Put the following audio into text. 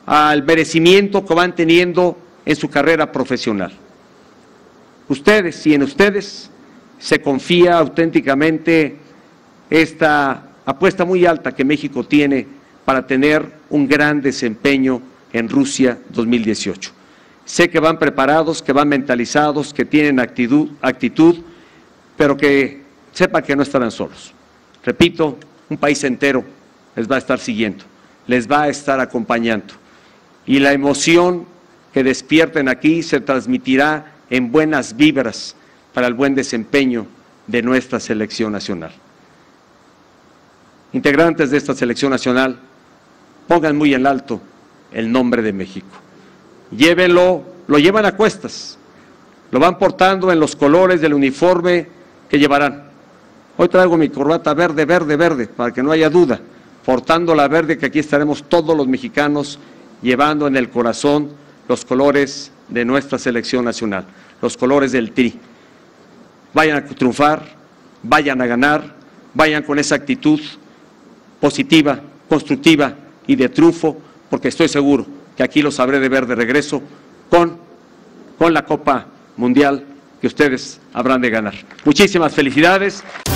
al merecimiento que van teniendo en su carrera profesional. Ustedes y en ustedes se confía auténticamente esta apuesta muy alta que México tiene para tener un gran desempeño en Rusia 2018. Sé que van preparados, que van mentalizados, que tienen actitud, pero que sepan que no estarán solos. Repito, un país entero les va a estar siguiendo, les va a estar acompañando. Y la emoción que despierten aquí se transmitirá en buenas vibras para el buen desempeño de nuestra selección nacional. Integrantes de esta selección nacional, pongan muy en alto el nombre de México. Llévenlo, lo llevan a cuestas, lo van portando en los colores del uniforme que llevarán. Hoy traigo mi corbata verde, verde, verde, para que no haya duda, portando la verde, que aquí estaremos todos los mexicanos llevando en el corazón los colores de nuestra selección nacional, los colores del Tri. Vayan a triunfar, vayan a ganar, vayan con esa actitud positiva, constructiva y de triunfo, porque estoy seguro que aquí los sabré de ver de regreso con la Copa Mundial que ustedes habrán de ganar. Muchísimas felicidades.